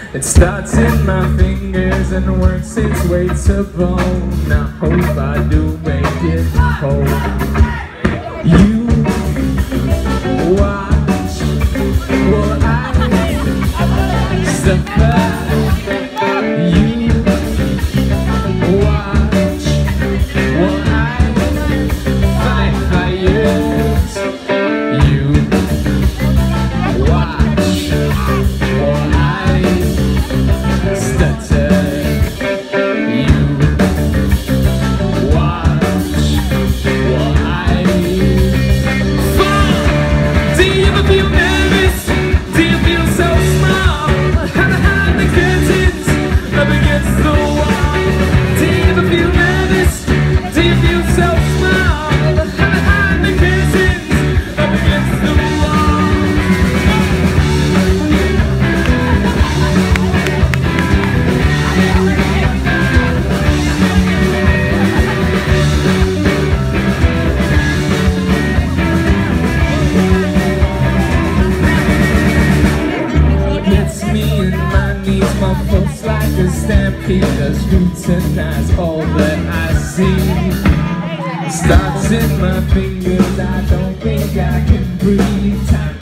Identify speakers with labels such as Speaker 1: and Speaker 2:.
Speaker 1: It starts in my fingers and works its way to bone. I hope I do make it whole. You watch while I suffer. You watch while I fight fires. You watch while I stutter. You watch while I fall. Do you ever feel nervous? Do you feel so small? How behind the curtains up against the wall? Do you ever feel nervous? Do you feel so small? How behind the curtains up against the wall? Gets me in my knees, my pulse like a stampede. I scrutinize all that I see. Starts in my fingers, I don't think I can breathe. Time